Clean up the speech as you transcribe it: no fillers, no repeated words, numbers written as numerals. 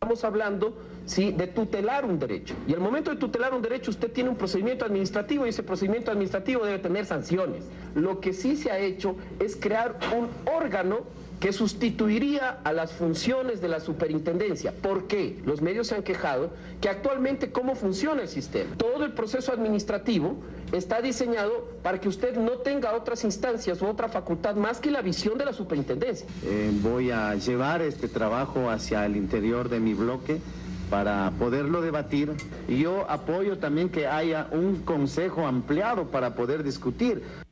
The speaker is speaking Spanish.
Estamos hablando, sí, de tutelar un derecho. Y al momento de tutelar un derecho, usted tiene un procedimiento administrativo y ese procedimiento administrativo debe tener sanciones. Lo que sí se ha hecho es crear un órgano que sustituiría a las funciones de la superintendencia. ¿Por qué? Los medios se han quejado que actualmente cómo funciona el sistema. Todo el proceso administrativo está diseñado para que usted no tenga otras instancias o otra facultad más que la visión de la superintendencia. Voy a llevar este trabajo hacia el interior de mi bloque para poderlo debatir, y yo apoyo también que haya un consejo ampliado para poder discutir.